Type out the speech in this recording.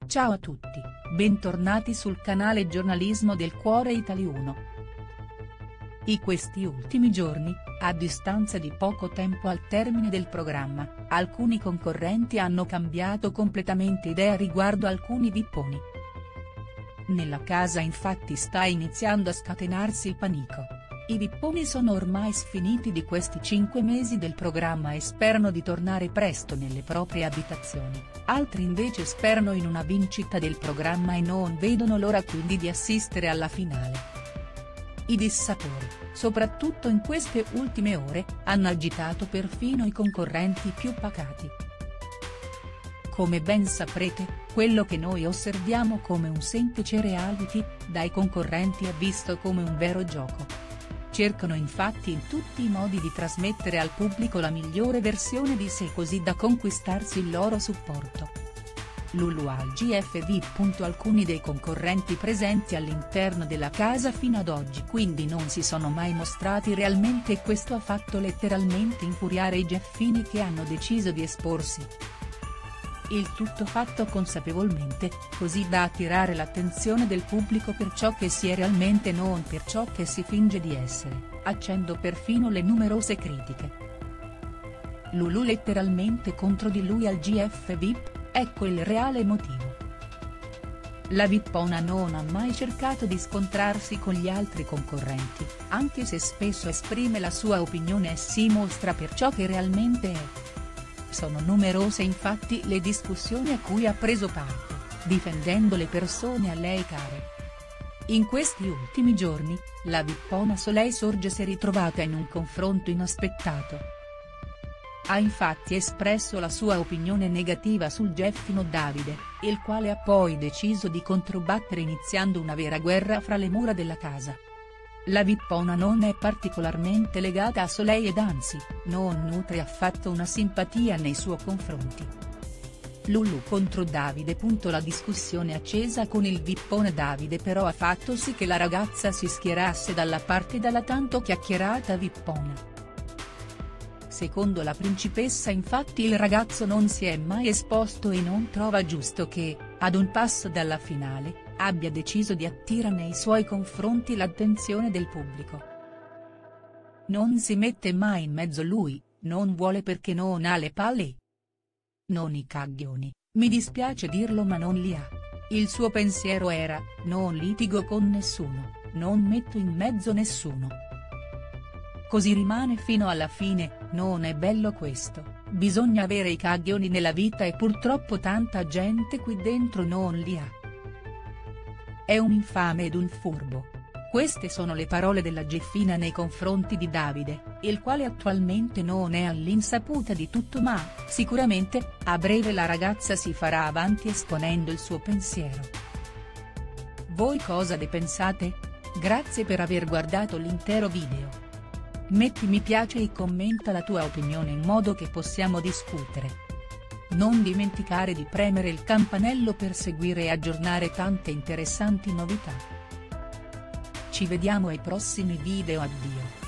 Ciao a tutti, bentornati sul canale Giornalismo del Cuore Italia1. In questi ultimi giorni, a distanza di poco tempo al termine del programma, alcuni concorrenti hanno cambiato completamente idea riguardo alcuni vipponi. Nella casa infatti sta iniziando a scatenarsi il panico. I vipponi sono ormai sfiniti di questi 5 mesi del programma e sperano di tornare presto nelle proprie abitazioni, altri invece sperano in una vincita del programma e non vedono l'ora quindi di assistere alla finale. I dissapori, soprattutto in queste ultime ore, hanno agitato perfino i concorrenti più pacati. Come ben saprete, quello che noi osserviamo come un semplice reality, dai concorrenti è visto come un vero gioco. Cercano infatti in tutti i modi di trasmettere al pubblico la migliore versione di sé così da conquistarsi il loro supporto. Lulu al GF. Alcuni dei concorrenti presenti all'interno della casa fino ad oggi quindi non si sono mai mostrati realmente e questo ha fatto letteralmente infuriare i Geffini che hanno deciso di esporsi. Il tutto fatto consapevolmente, così da attirare l'attenzione del pubblico per ciò che si è realmente e non per ciò che si finge di essere, accendo perfino le numerose critiche. Lulu letteralmente contro di lui al GF VIP, ecco il reale motivo. La vippona non ha mai cercato di scontrarsi con gli altri concorrenti, anche se spesso esprime la sua opinione e si mostra per ciò che realmente è. Sono numerose infatti le discussioni a cui ha preso parte, difendendo le persone a lei care. In questi ultimi giorni, la vippona Soleil Sorge si è ritrovata in un confronto inaspettato. Ha infatti espresso la sua opinione negativa sul Geffino Davide, il quale ha poi deciso di controbattere iniziando una vera guerra fra le mura della casa. La vippona non è particolarmente legata a Soleil ed anzi, non nutre affatto una simpatia nei suoi confronti. Lulu contro Davide. La discussione accesa con il vippone Davide però ha fatto sì che la ragazza si schierasse dalla parte della tanto chiacchierata vippona. Secondo la principessa infatti il ragazzo non si è mai esposto e non trova giusto che, ad un passo dalla finale, abbia deciso di attirare nei suoi confronti l'attenzione del pubblico. Non si mette mai in mezzo lui, non vuole perché non ha le palle. Non i caglioni, mi dispiace dirlo ma non li ha. Il suo pensiero era, non litigo con nessuno, non metto in mezzo nessuno. Così rimane fino alla fine, non è bello questo, bisogna avere i caglioni nella vita e purtroppo tanta gente qui dentro non li ha. È un infame ed un furbo. Queste sono le parole della Geffina nei confronti di Davide, il quale attualmente non è all'insaputa di tutto ma, sicuramente, a breve la ragazza si farà avanti esponendo il suo pensiero. Voi cosa ne pensate? Grazie per aver guardato l'intero video. Metti mi piace e commenta la tua opinione in modo che possiamo discutere. Non dimenticare di premere il campanello per seguire e aggiornare tante interessanti novità. Ci vediamo ai prossimi video, addio.